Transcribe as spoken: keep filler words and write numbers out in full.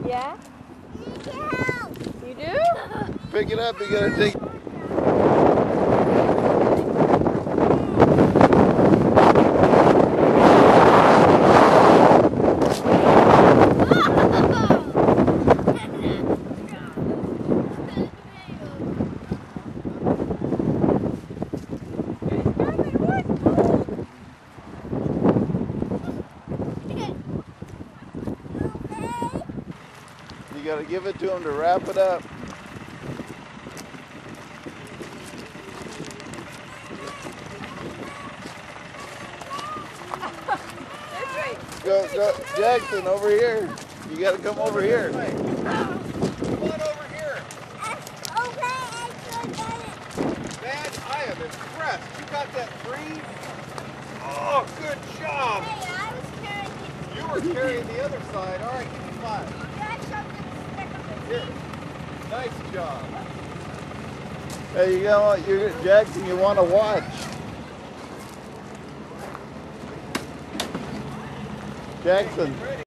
Yeah? You do? Pick it up, you gotta take You gotta give it to him to wrap it up. Go, go, Jackson, over here. You gotta come over here. Come on over here. Man, I am impressed. You got that free? Oh, good job. You were carrying the other side. All right, give me five. Here. Nice job. Hey, you know what, you Jackson, you want to watch. Jackson.